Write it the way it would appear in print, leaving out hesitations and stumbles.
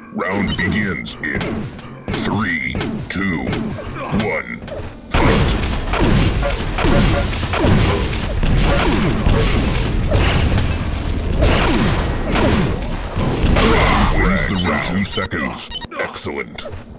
Round begins in 3, 2, 1, fight! Wins the round. 2 seconds. Excellent.